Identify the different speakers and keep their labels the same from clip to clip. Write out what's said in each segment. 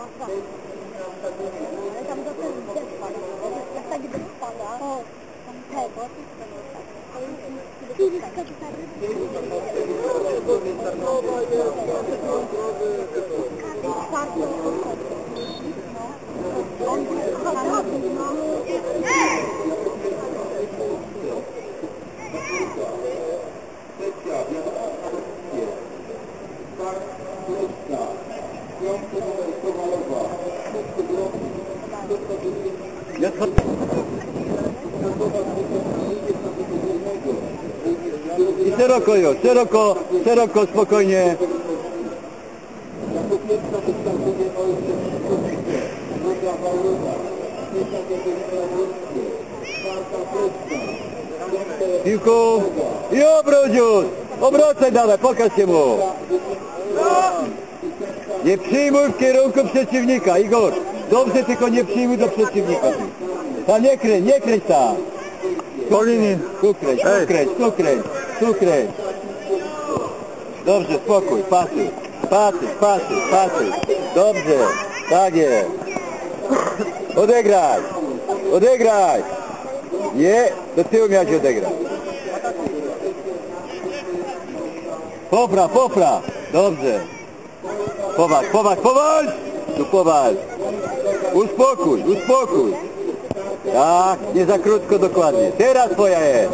Speaker 1: Ale tam do tego gdzie spada? Jak tak gdy spada, tam tego,
Speaker 2: I szeroko już, szeroko, spokojnie. Piłku i obróć już! Obracaj dalej, pokaż się mu! Nie przyjmuj w kierunku przeciwnika, Igor! Dobrze, tylko nie przyjmuj do przeciwnika. Ta nie kręć tam!
Speaker 3: Po linii.
Speaker 2: Tu kręć. Dobrze, spokój, pasy. Dobrze, tak jest. Odegraj. Nie, do tyłu miałeś odegrać. Popra. Dobrze. Powalcz. Tu powalcz. Uspokój. Tak, nie za krótko, dokładnie. Teraz twoja jest.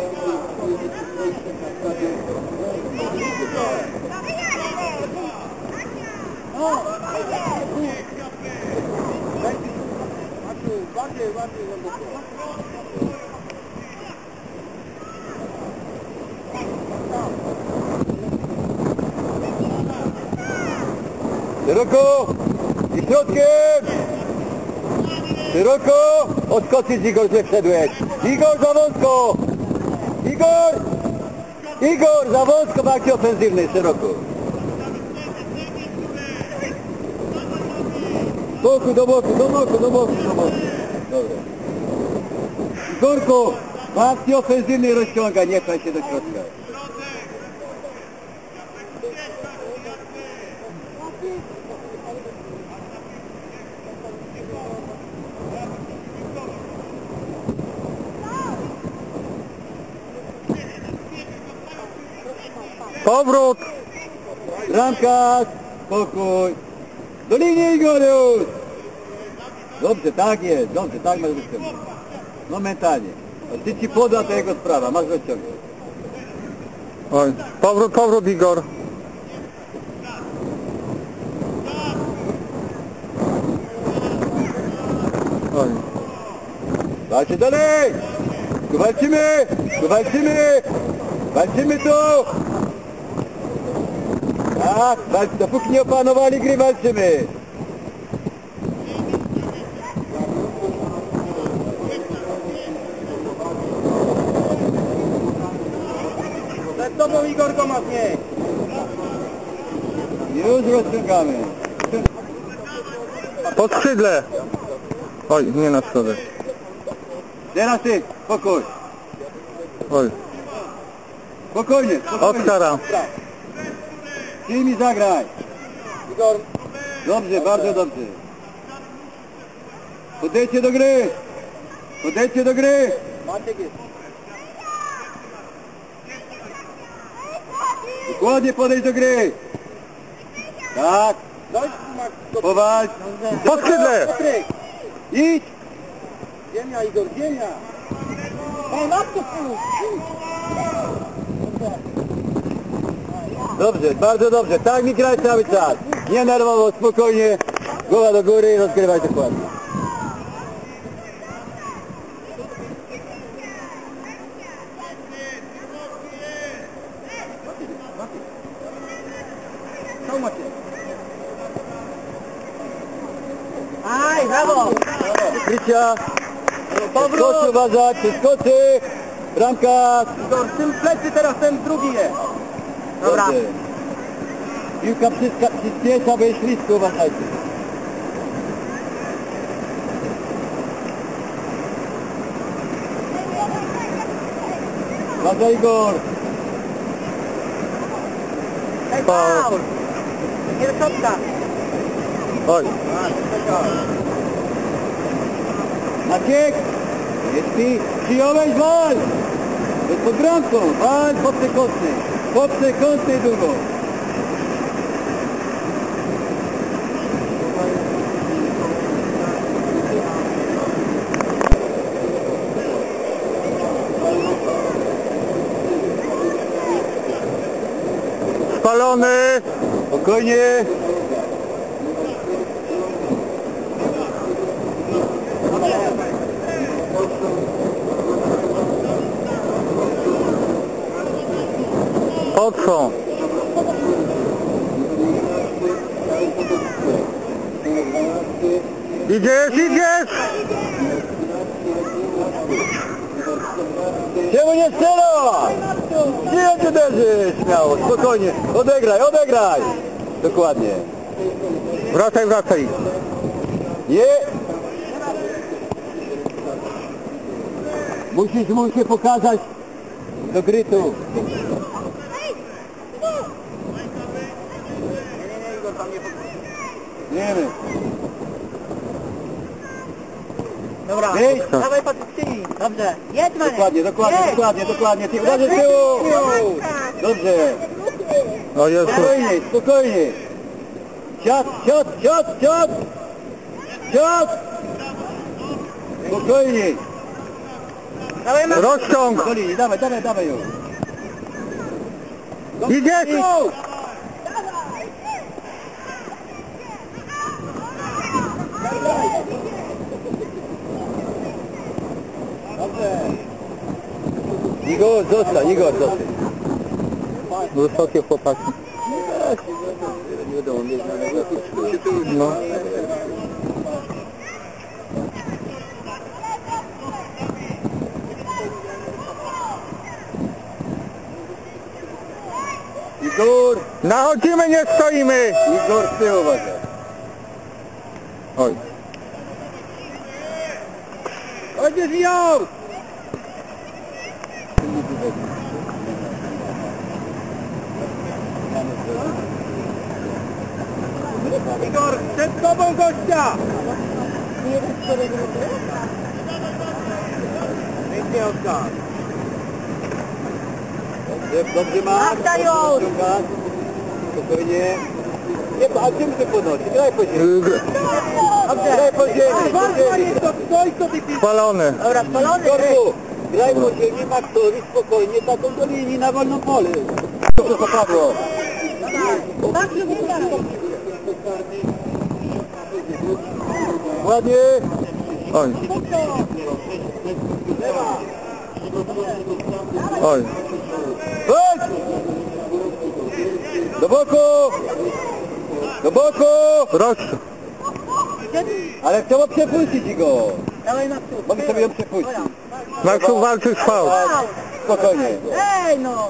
Speaker 2: Szeroko i środkiem! Szeroko! Odskoczyć, Igor, że wszedłeś! Igor, za wąsko! Igor, za wąsko w akcji ofensywnej, szeroko! Do boku! Dobra. Igorku, w akcji ofensywnej rozciąga, nie pchaj się do środka.
Speaker 3: Powrót!
Speaker 2: Bramkarz, spokój. Do linii, Igor, już! Dobrze, tak masz wyciągnąć. Momentalnie. A ty ci poda, to jego sprawa, masz wyciągnąć.
Speaker 3: Oj, powrót, Igor. Oj.
Speaker 2: Walczy dalej! Tu walczymy tu! Tak, dopóki nie opanowali gry, walczymy!
Speaker 4: Przed tobą, Igor, go masz, nie!
Speaker 2: Już rozciągamy.
Speaker 3: Po skrzydle. Oj, nie na środek.
Speaker 2: Teraz ty, spokój.
Speaker 3: Oj.
Speaker 2: Spokojnie.
Speaker 3: Oskara.
Speaker 2: Ty mi zagraj.
Speaker 4: Igor,
Speaker 2: Dobrze, bardzo dobrze. Podejdźcie do gry.
Speaker 4: Maciek jest.
Speaker 2: Dokładnie podejdź do gry. Tak.
Speaker 4: Dojdź tu, Max.
Speaker 2: Powalcz.
Speaker 3: Po skrzydle.
Speaker 4: Patryk.
Speaker 2: Idź.
Speaker 4: Ziemia, Igor, ziemia.
Speaker 1: Ej, łapcie tu!
Speaker 2: Dobrze, bardzo dobrze. Tak mi graj cały czas. Nie nerwowo, spokojnie. Głowa do góry i rozgrywaj dokładnie.
Speaker 4: Co macie?
Speaker 1: Aj, brawo!
Speaker 2: Krycia.
Speaker 4: Powrót.
Speaker 2: Przeskoczy, uważać, przeskoczy. Bramka.
Speaker 4: Igor, z tym plecy teraz ten drugi jest.
Speaker 1: Dobra.
Speaker 2: Dobrze. Piłka przyspiesza, bo jest ślisko, uważajcie. Uważaj, Igor.
Speaker 1: Ej, faul! Pierwszotka!
Speaker 3: Oj.
Speaker 2: Maciek! Jest ty! Przyjąłeś walcz! To jest pod bramką! Walcz po przekątnej! Po przekątnej długo!
Speaker 3: Spalony!
Speaker 2: Spokojnie!
Speaker 3: Po co? Idziesz, idziesz!
Speaker 2: Czemu nie strzela? Nie uderzy! Śmiało, spokojnie! Odegraj, odegraj! Dokładnie.
Speaker 3: Wracaj, wracaj.
Speaker 2: Nie! Musisz mu się pokazać do gry tu. Nie wiem.
Speaker 1: Dobra,
Speaker 2: Wyjdź.
Speaker 1: dawaj Patrycji. Dobrze. Jedź, Maniek.
Speaker 2: Dokładnie, dokładnie,
Speaker 1: Jedź.
Speaker 2: dokładnie, dokładnie. Ty uderzy z tyłu! Dobrze.
Speaker 3: O Jezu.
Speaker 2: Spokojnie, spokojnie. Siad, siad, siad, siad! Siad! Spokojnie.
Speaker 1: Dawaj, Maniek.
Speaker 3: Rozciąg!
Speaker 2: Do linii, dawaj, dawaj, dawaj ją.
Speaker 3: Idziesz!
Speaker 2: Igor, zostań, Igor, zostań.
Speaker 3: Wysokie chłopaki.
Speaker 2: Nie wiadomo, nie
Speaker 3: No.
Speaker 2: Igor!
Speaker 3: Nachodzimy, nie stoimy!
Speaker 2: Igor, z tyłu uwaga.
Speaker 3: Oj.
Speaker 2: Chodź, ją!
Speaker 4: Igor, przed tobą gościa! Pięknie, Oskar.
Speaker 2: Dobrze, dobrze masz.
Speaker 1: Dariusz!
Speaker 2: Spokojnie. Nie, a czym ty podnosi? Graj po ziemi. Graj po ziemi, po ziemi.
Speaker 4: Stoj, co ty piszesz?
Speaker 3: Spalony.
Speaker 1: Dobra, spalony.
Speaker 2: Korku, graj po ziemi, Maxowi, spokojnie, taką do linii na wolną pole. Co to zapadło?
Speaker 1: Tak, żeby tak.
Speaker 2: Ładnie.
Speaker 3: Oj. Oj.
Speaker 2: Chodź! Do boku! Do boku!
Speaker 3: Rozciąg.
Speaker 2: Ale chciało przepuścić go.
Speaker 1: Dawaj, Maxu.
Speaker 2: Mogę sobie ją przepuścić.
Speaker 3: Maxu walczy z faul.
Speaker 2: Spokojnie.
Speaker 1: Ej, no.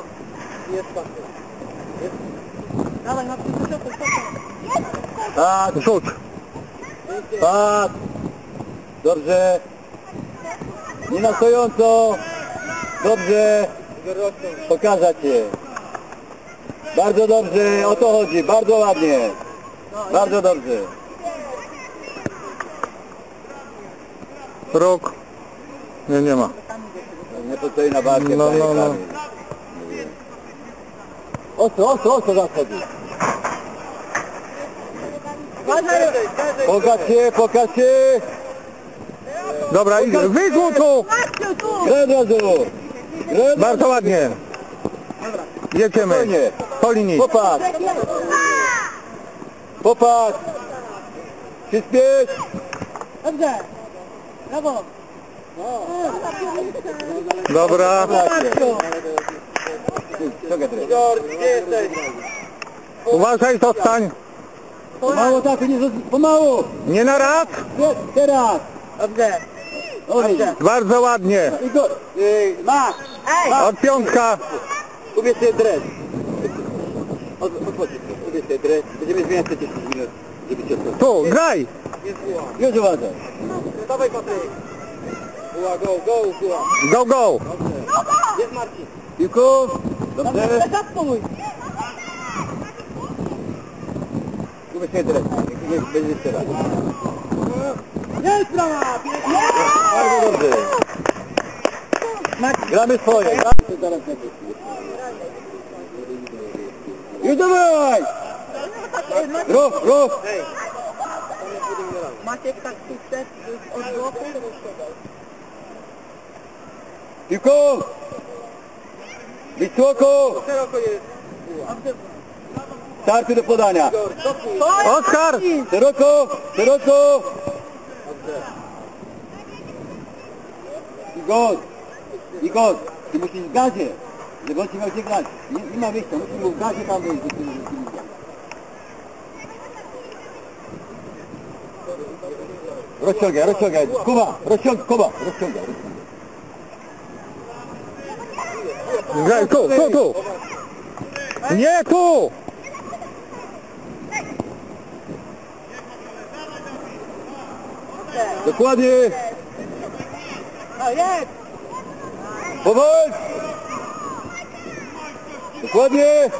Speaker 1: Dawaj, Maxu, do przodu, do przodu.
Speaker 2: Tak,
Speaker 3: Rzut.
Speaker 2: tak. Dobrze. Nie na stojąco. Dobrze. Pokazać się. Bardzo dobrze, o to chodzi. Bardzo ładnie. Bardzo dobrze.
Speaker 3: Róg. Nie, nie ma.
Speaker 2: Nie postoi na barkę.
Speaker 3: No, no, no.
Speaker 2: Ostro zachodzi.
Speaker 1: Uważaj.
Speaker 2: Pokaż się.
Speaker 3: Dobra, idzie. Wyzwól tu!
Speaker 1: Maxu, tu.
Speaker 2: Graj od razu. Graj od razu.
Speaker 3: Bardzo ładnie. Jedziemy.
Speaker 2: Spokojnie.
Speaker 3: Po linii.
Speaker 2: Popatrz. Popatrz. Przyspiesz.
Speaker 1: Dobrze. Brawo.
Speaker 3: Dobra.
Speaker 2: Igor, gdzie jesteś?
Speaker 3: Uważaj, zostań.
Speaker 2: Pomału tak, nie pomału.
Speaker 3: Nie na raz.
Speaker 2: Teraz.
Speaker 1: Dobrze.
Speaker 2: Dobrze.
Speaker 3: Bardzo ładnie.
Speaker 2: Igor, masz.
Speaker 1: Ej.
Speaker 3: Od piątka.
Speaker 2: Ubierz sobie dres. Odchodź. Ubierz sobie dres. Będziemy zmieniać te 10 minut, żeby cię odchodzić.
Speaker 3: Tu, graj.
Speaker 2: Już uważaj.
Speaker 4: Dawaj, Patryk. Buła, go, buła.
Speaker 3: Go, go.
Speaker 4: Jest Marcin.
Speaker 2: Piłków. Dobrze.
Speaker 1: Zastój.
Speaker 2: ubezpieczenie teraz. Niech będzie jeszcze raz.
Speaker 4: Jest brama!
Speaker 2: Bardzo dobrze. Gramy swoje. Już dawaj! Rów!
Speaker 1: Maciek tak sukces od boku.
Speaker 2: Piłką! Wysoko!
Speaker 4: Szeroko jest.
Speaker 2: Starty do podania.
Speaker 3: Oskar!
Speaker 2: Szeroko! Igor, ty musisz w gazie, żeby on ci miał gdzie grać. Nie ma wyjścia, musisz mu w gazie tam wyjść. Rozciągaj. Kuba, rozciągaj.
Speaker 3: Graj, tu! Nie tu!
Speaker 2: Dokładnie.
Speaker 1: O, jest!
Speaker 2: Powoli. Dokładnie.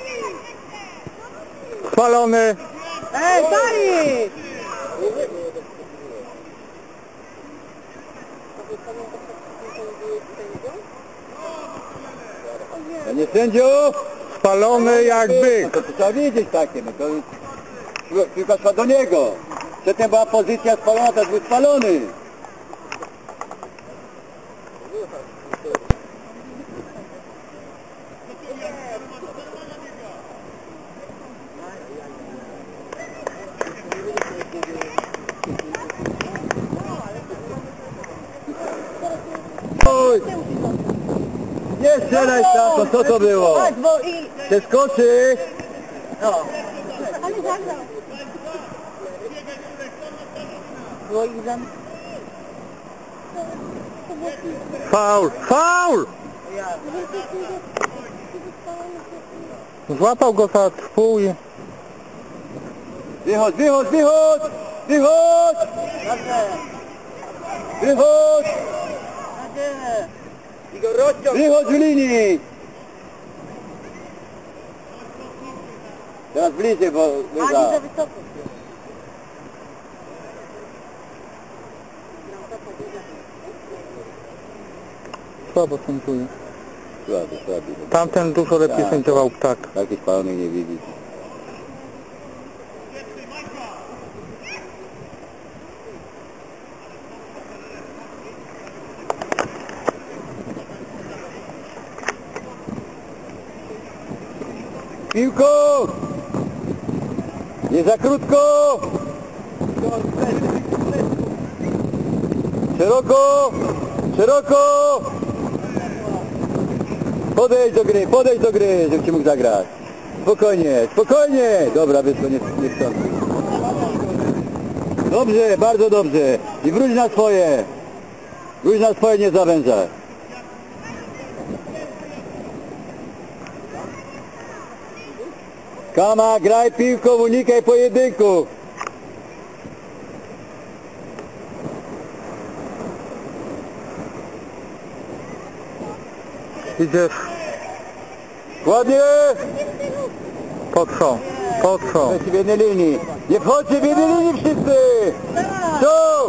Speaker 3: Spalony!
Speaker 1: Ej, Dani!
Speaker 2: Panie sędzio.
Speaker 3: Spalony jak byk!
Speaker 2: To trzeba wiedzieć takie, no to piłka szła do niego. Przedtem była pozycja spalona, teraz był spalony. Oj! Nie strzelaj tam, co to było?
Speaker 1: Chodź, bo i...
Speaker 2: Przeskoczy!
Speaker 1: Ale zagrał. Było ich za...
Speaker 3: Faul! Złapał go za twój.
Speaker 2: Wychodź!
Speaker 4: Igor, rozciąg!
Speaker 2: Wychodź w linii! Teraz bliżej, bo
Speaker 1: Ani
Speaker 2: za...
Speaker 1: za wysoko.
Speaker 3: Słabo sędziuje.
Speaker 2: Słaby.
Speaker 3: Tamten dużo lepiej sędziował ptak.
Speaker 2: Takich palonych nie widzisz. Piłko! Nie za krótko! Szeroko! Podejdź do gry, żeby ci mógł zagrać. Spokojnie! Dobra, wyszło, nie chcący. Dobrze, bardzo dobrze. I wróć na swoje, nie zawężaj. Kama, graj piłką, unikaj pojedynku.
Speaker 3: Idziesz.
Speaker 2: Ładnie!
Speaker 3: Potrzął.
Speaker 2: Weźcie w jednej linii. Nie wchodźcie w jednej linii wszyscy! Tu!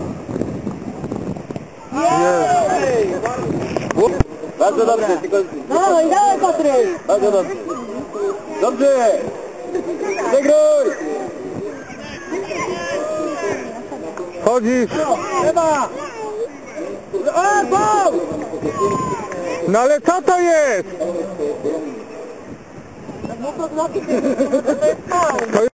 Speaker 2: Bardzo dobrze, tylko...
Speaker 1: Dawaj, Patryk!
Speaker 2: Bardzo dobrze. Dobrze! Zegruj!
Speaker 3: Chodzisz.
Speaker 2: Trzeba!
Speaker 3: No ale co to jest?
Speaker 1: No to znaczy, że to jest mało.